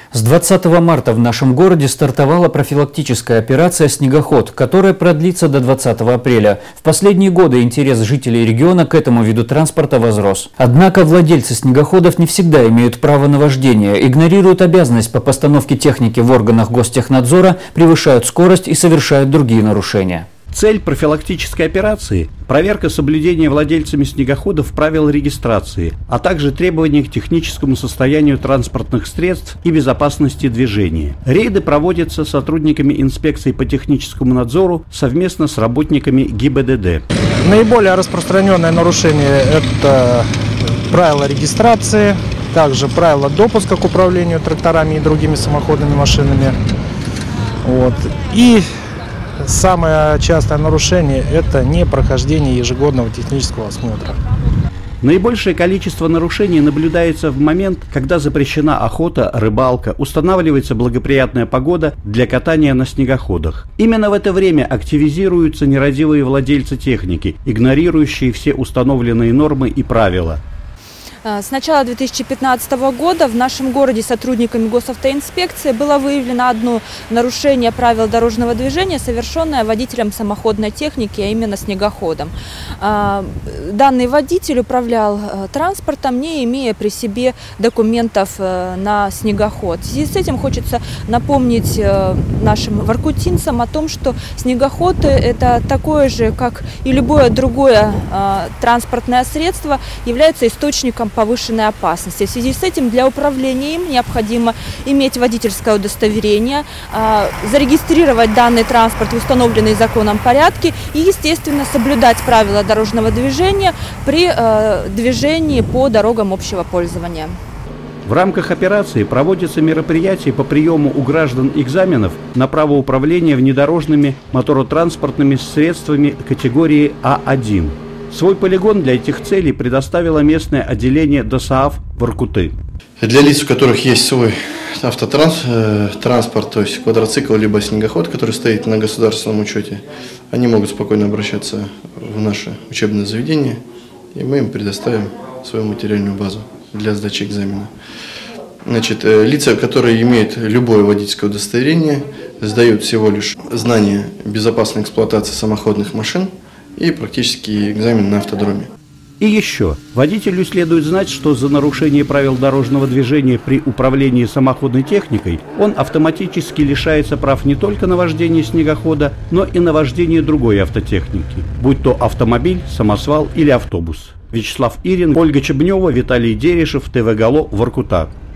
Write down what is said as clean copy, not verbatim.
С 20 марта в нашем городе стартовала профилактическая операция «Снегоход», которая продлится до 20 апреля. В последние годы интерес жителей региона к этому виду транспорта возрос. Однако владельцы снегоходов не всегда имеют право на вождение, игнорируют обязанность по постановке техники в органах гостехнадзора, превышают скорость и совершают другие нарушения. Цель профилактической операции – проверка соблюдения владельцами снегоходов правил регистрации, а также требований к техническому состоянию транспортных средств и безопасности движения. Рейды проводятся сотрудниками инспекции по техническому надзору совместно с работниками ГИБДД. Наиболее распространенное нарушение – это правила регистрации, также правила допуска к управлению тракторами и другими самоходными машинами. И самое частое нарушение – это непрохождение ежегодного технического осмотра. Наибольшее количество нарушений наблюдается в момент, когда запрещена охота, рыбалка, устанавливается благоприятная погода для катания на снегоходах. Именно в это время активизируются нерадивые владельцы техники, игнорирующие все установленные нормы и правила. С начала 2015 года в нашем городе сотрудниками госавтоинспекции было выявлено одно нарушение правил дорожного движения, совершенное водителем самоходной техники, а именно снегоходом. Данный водитель управлял транспортом, не имея при себе документов на снегоход. В связи с этим хочется напомнить нашим воркутинцам о том, что снегоход – это такое же, как и любое другое транспортное средство, является источником повышенной опасности. В связи с этим для управления им необходимо иметь водительское удостоверение, зарегистрировать данный транспорт в установленный законом порядке и, естественно, соблюдать правила дорожного движения при движении по дорогам общего пользования. В рамках операции проводятся мероприятия по приему у граждан экзаменов на право управления внедорожными моторотранспортными средствами категории А1. Свой полигон для этих целей предоставило местное отделение ДОСААФ Воркуты. Для лиц, у которых есть свой автотранспорт, то есть квадроцикл либо снегоход, который стоит на государственном учете, они могут спокойно обращаться в наше учебное заведение, и мы им предоставим свою материальную базу для сдачи экзамена. Лица, которые имеют любое водительское удостоверение, сдают всего лишь знания безопасной эксплуатации самоходных машин и практический экзамен на автодроме. И еще, водителю следует знать, что за нарушение правил дорожного движения при управлении самоходной техникой он автоматически лишается прав не только на вождение снегохода, но и на вождение другой автотехники, будь то автомобиль, самосвал или автобус. Вячеслав Ирин, Ольга Чебнева, Виталий Дерешев, ТВ Гало, Воркута.